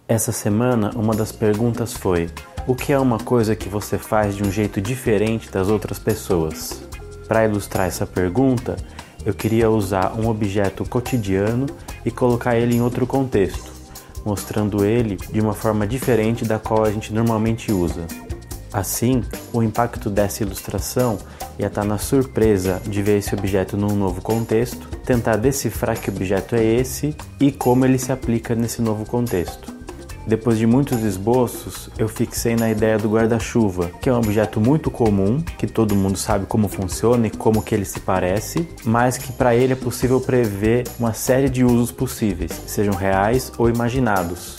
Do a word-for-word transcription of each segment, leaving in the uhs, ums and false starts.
Essa semana, uma das perguntas foi: o que é uma coisa que você faz de um jeito diferente das outras pessoas? Para ilustrar essa pergunta, eu queria usar um objeto cotidiano e colocar ele em outro contexto, mostrando ele de uma forma diferente da qual a gente normalmente usa. Assim, o impacto dessa ilustração ia estar na surpresa de ver esse objeto num novo contexto, tentar decifrar que objeto é esse e como ele se aplica nesse novo contexto. Depois de muitos esboços, eu fixei na ideia do guarda-chuva, que é um objeto muito comum, que todo mundo sabe como funciona e como que ele se parece, mas que para ele é possível prever uma série de usos possíveis, sejam reais ou imaginados.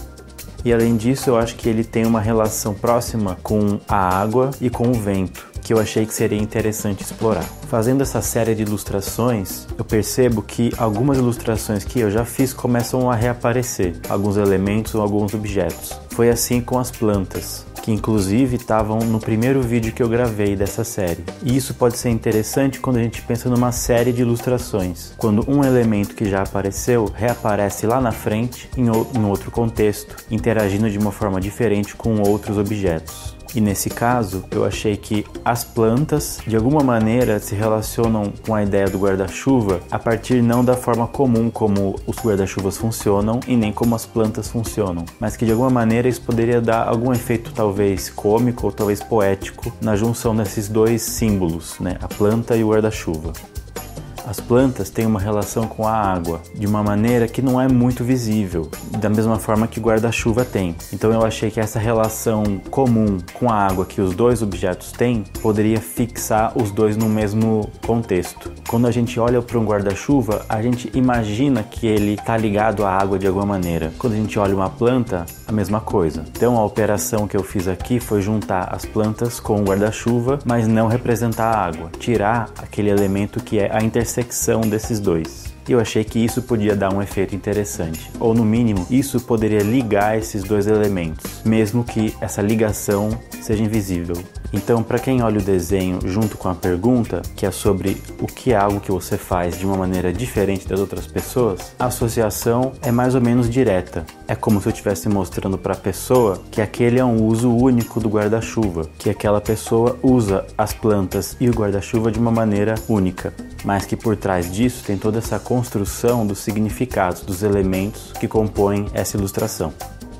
E além disso, eu acho que ele tem uma relação próxima com a água e com o vento, que eu achei que seria interessante explorar. Fazendo essa série de ilustrações, eu percebo que algumas ilustrações que eu já fiz começam a reaparecer, alguns elementos ou alguns objetos. Foi assim com as plantas, que inclusive estavam no primeiro vídeo que eu gravei dessa série. E isso pode ser interessante quando a gente pensa numa série de ilustrações, quando um elemento que já apareceu reaparece lá na frente em outro contexto, interagindo de uma forma diferente com outros objetos. E nesse caso, eu achei que as plantas, de alguma maneira, se relacionam com a ideia do guarda-chuva a partir não da forma comum como os guarda-chuvas funcionam e nem como as plantas funcionam, mas que de alguma maneira isso poderia dar algum efeito talvez cômico ou talvez poético na junção desses dois símbolos, né? A planta e o guarda-chuva. As plantas têm uma relação com a água, de uma maneira que não é muito visível, da mesma forma que o guarda-chuva tem. Então eu achei que essa relação comum com a água que os dois objetos têm, poderia fixar os dois no mesmo contexto. Quando a gente olha para um guarda-chuva, a gente imagina que ele está ligado à água de alguma maneira. Quando a gente olha uma planta, a mesma coisa. Então a operação que eu fiz aqui foi juntar as plantas com o guarda-chuva, mas não representar a água. Tirar aquele elemento que é a intersecção desses dois. E eu achei que isso podia dar um efeito interessante, ou no mínimo, isso poderia ligar esses dois elementos, mesmo que essa ligação seja invisível. Então, para quem olha o desenho junto com a pergunta, que é sobre o que é algo que você faz de uma maneira diferente das outras pessoas, a associação é mais ou menos direta. É como se eu estivesse mostrando para a pessoa que aquele é um uso único do guarda-chuva, que aquela pessoa usa as plantas e o guarda-chuva de uma maneira única, mas que por trás disso tem toda essa construção dos significados, dos elementos que compõem essa ilustração.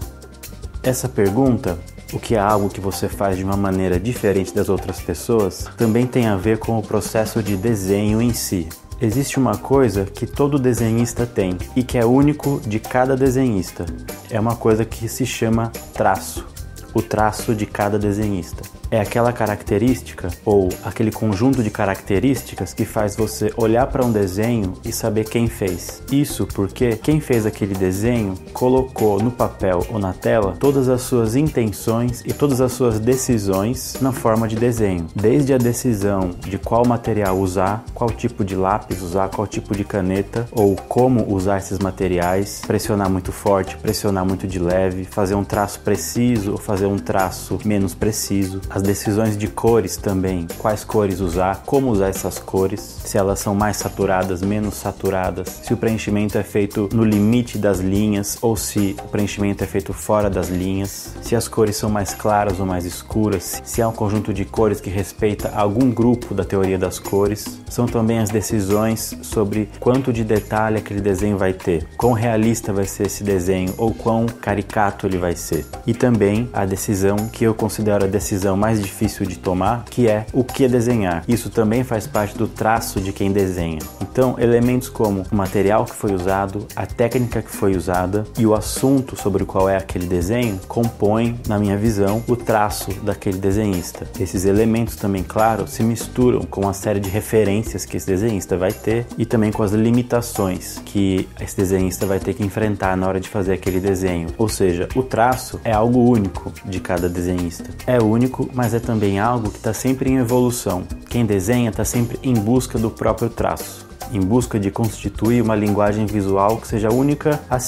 Essa pergunta, o que é algo que você faz de uma maneira diferente das outras pessoas, também tem a ver com o processo de desenho em si. Existe uma coisa que todo desenhista tem e que é único de cada desenhista. É uma coisa que se chama traço. O traço de cada desenhista. É aquela característica ou aquele conjunto de características que faz você olhar para um desenho e saber quem fez. Isso porque quem fez aquele desenho colocou no papel ou na tela todas as suas intenções e todas as suas decisões na forma de desenho. Desde a decisão de qual material usar, qual tipo de lápis usar, qual tipo de caneta ou como usar esses materiais, pressionar muito forte, pressionar muito de leve, fazer um traço preciso ou fazer um traço menos preciso. As decisões de cores também, quais cores usar, como usar essas cores, se elas são mais saturadas, menos saturadas, se o preenchimento é feito no limite das linhas ou se o preenchimento é feito fora das linhas, se as cores são mais claras ou mais escuras, se há um conjunto de cores que respeita algum grupo da teoria das cores. São também as decisões sobre quanto de detalhe aquele desenho vai ter, quão realista vai ser esse desenho ou quão caricato ele vai ser. E também a decisão que eu considero a decisão mais mais difícil de tomar, que é o que desenhar. Isso também faz parte do traço de quem desenha. Então, elementos como o material que foi usado, a técnica que foi usada e o assunto sobre o qual é aquele desenho compõem, na minha visão, o traço daquele desenhista. Esses elementos também, claro, se misturam com uma série de referências que esse desenhista vai ter e também com as limitações que esse desenhista vai ter que enfrentar na hora de fazer aquele desenho. Ou seja, o traço é algo único de cada desenhista. É único, mas é também algo que está sempre em evolução. Quem desenha está sempre em busca do próprio traço, em busca de constituir uma linguagem visual que seja única a si.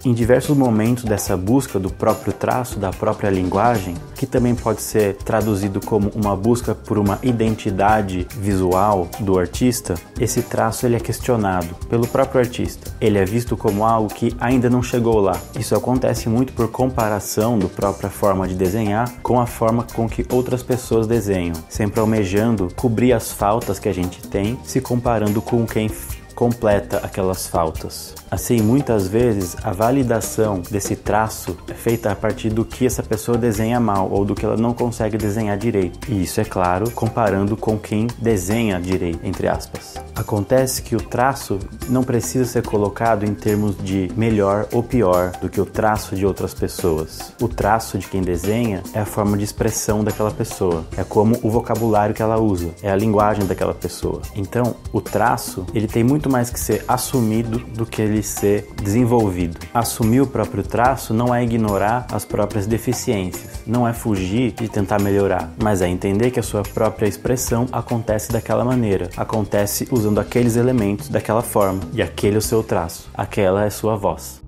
Em diversos momentos dessa busca do próprio traço, da própria linguagem, que também pode ser traduzido como uma busca por uma identidade visual do artista, esse traço ele é questionado pelo próprio artista. Ele é visto como algo que ainda não chegou lá. Isso acontece muito por comparação da própria forma de desenhar com a forma com que outras pessoas desenham, sempre almejando cobrir as faltas que a gente tem, se comparando com quem completa aquelas faltas. Assim, muitas vezes a validação desse traço é feita a partir do que essa pessoa desenha mal ou do que ela não consegue desenhar direito. E isso, é claro, comparando com quem desenha direito, entre aspas. Acontece que o traço não precisa ser colocado em termos de melhor ou pior do que o traço de outras pessoas. O traço de quem desenha é a forma de expressão daquela pessoa, é como o vocabulário que ela usa, é a linguagem daquela pessoa. Então, o traço, ele tem muito mais que ser assumido do que ele ser desenvolvido. Assumir o próprio traço não é ignorar as próprias deficiências, não é fugir de tentar melhorar, mas é entender que a sua própria expressão acontece daquela maneira, acontece usando aqueles elementos daquela forma, e aquele é o seu traço, aquela é sua voz.